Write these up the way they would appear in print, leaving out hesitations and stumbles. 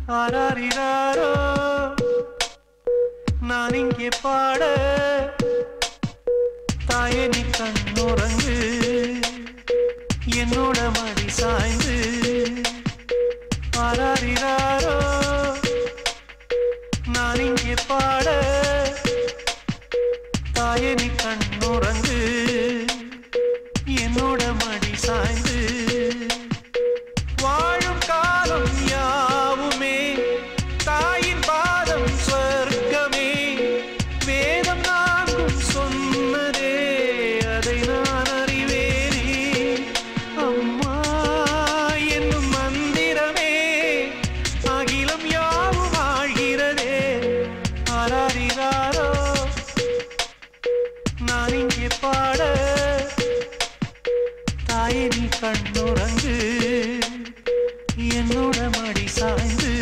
ஆராரிராரோ நான் இங்கே பாட தாயே நீ கண்ணுறங்கு என்னோட மடி சாய்ந்து ஆராரிராரோ நான் இங்கே பாட தாயே நீ கண்ணுறங்கு என்னோட மடி சாய்ந்து வாழும் காலம் யாவுமே தாயின் பாதம் சொர்க்கமே வேதம் நான்கும் சொன்னதே அதை நான் அறிவேனே அம்மா என்னும் மந்திரமே அகிலம் யாவும் ஆழ்கிறதே ஆராரிராரோ நான் இங்கே பாட தாயே நீ கண்ணுறங்கு என்னோட மடி சாய்ந்து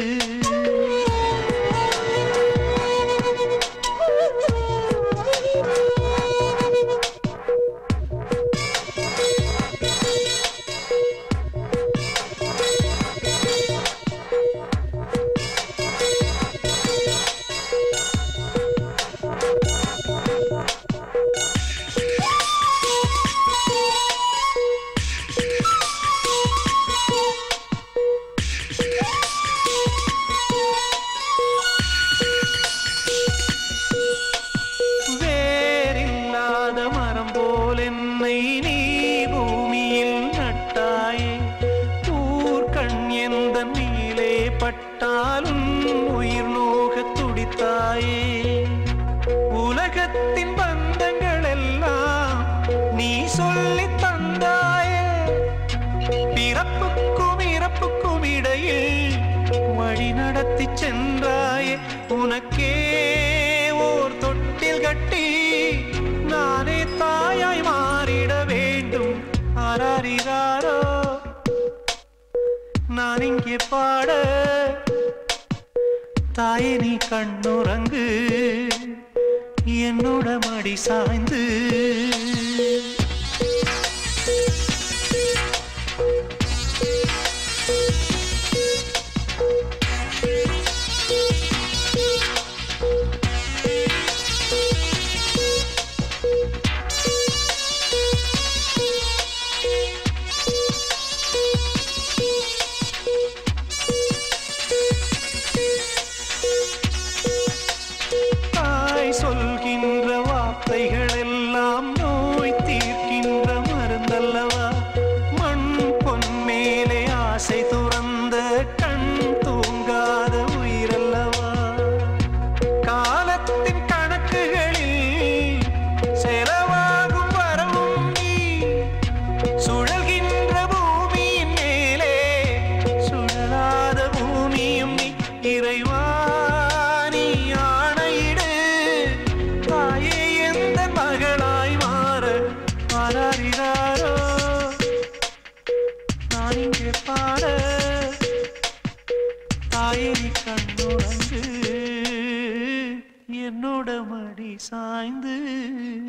பட்டாலும் உயிர் நோக துடித்தாயே உலகத்தின் பந்தங்கள் எல்லாம் நீ சொல்லி தந்தாயே பிறப்புக்கும் இறப்புக்கும் இடையில் வழி நடத்தி சென்றாயே உனக்கே ஓர் தொட்டில் கட்டி நானே தாயாய் மாறிட வேண்டும் ஆராரிராரோ நான் இங்கே பாட தாயே நீ கண்ணுறங்கு என்னோட மடி சாய்ந்து சொல்கின்ற வார்த்தைகள் எல்லாம் நோய் தீர்க்கின்ற மருந்தல்லவா மண் பொன் மேலே ஆசை துறந்த கண் தூங்காத உயிரல்லவா காலத்தின் கணக்குகளில் செலவாகும் வரவும் நீ சுழல்கின்ற பூமியின் மேலே சுழலாத பூமியும் நீ இறைவா ஆராரிராரோ நான் இங்கே பாட தாயே நீ கண்ணுறங்கு என்னோட மடி சாய்ந்து